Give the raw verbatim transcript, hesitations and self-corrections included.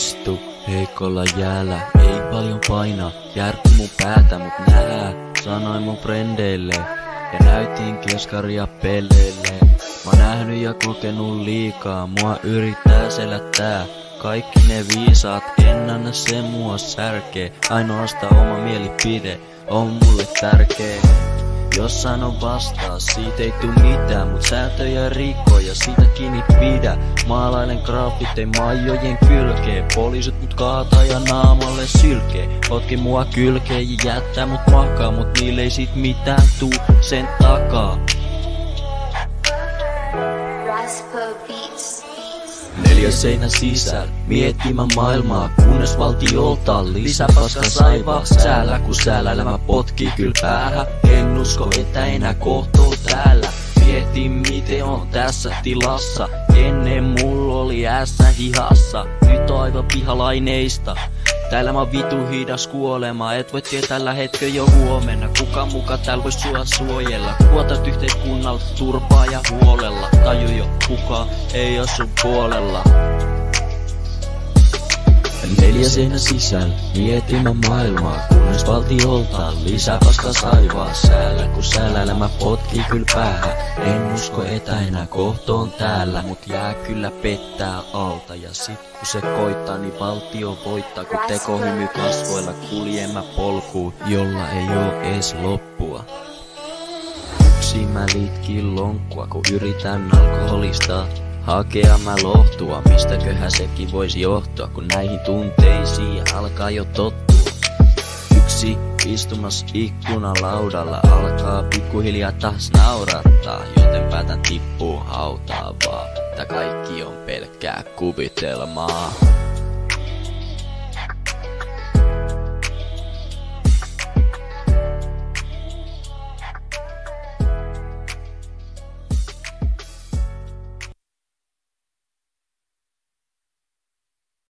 Istu heikolla jäällä, ei paljon paina, järkky mun päätä mut nää. Sanoin mun frendeille ja näytin keskaria pelleille. Mä oon nähnyt ja kokenut liikaa, mua yrittää selättää. Kaikki ne viisaat, en anna se mua särkee. Ainoastaan oma mielipide on mulle tärkee. Jos sanon vastaa, siitä ei tuu mitään, mut sääntöjä rikko ja siitä kiinni pidä. Maalailen graffitei maijojen kylkeen, poliisit mut kaataa ja naamalle sylkee. Potki mua kylkeen ja jättää mut makaa, mut niille ei sit mitään tuu sen takaa. Neljä seinän sisällä, miettimä maailmaa, kunnes valtiolta lisäpaska saivaa. Säällä kun säällä elämä potkii kyl päähän, en usko että enää kohtoo täällä. Mietin miten on tässä tilassa, ennen mulla oli ässä hihassa, nyt on aivan pihalaineista. Täällä mä vitu hidas kuolema, et voi tietää tällä hetkellä jo huomenna. Kuka muka täällä vois sua suojella, kuotat yhteiskunnalta turpaa ja huolella. Taju jo, kuka ei oo sun puolella. Neljä seinän sisällä, mietimä maailmaa, kunnes valtiolta lisää paska saivaa. Säällä kun säällä elämä potkii kyl päähän, en usko että enää kohtoon täällä. Mut jää kyllä pettää alta ja sit kun se koittaa, niin valtio voittaa. Kun tekohymy kasvoilla kuljen mä polkuun, jolla ei oo ees loppua. Yksin mä litkin lonkkua, kun yritän alkoholista hakea mä lohtua, mistäköhän sekin voisi johtua, kun näihin tunteisiin alkaa jo tottua. Yksi istumas ikkunan laudalla alkaa pikkuhiljaa taas naurattaa, joten päätän tippuu hautaa vaan. Tää kaikki on pelkkää kuvitelmaa.